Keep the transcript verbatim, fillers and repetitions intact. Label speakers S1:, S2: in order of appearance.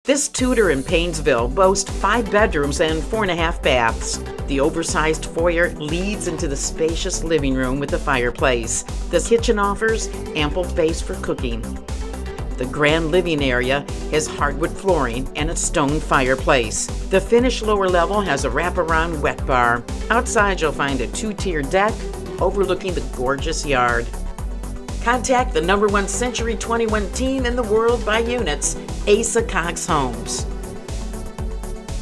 S1: This Tudor in Paynesville boasts five bedrooms and four and a half baths. The oversized foyer leads into the spacious living room with a fireplace. The kitchen offers ample space for cooking. The grand living area has hardwood flooring and a stone fireplace. The finished lower level has a wraparound wet bar. Outside you'll find a two-tier deck overlooking the gorgeous yard. Contact the number one Century twenty-one team in the world by units, Asa Cox Homes.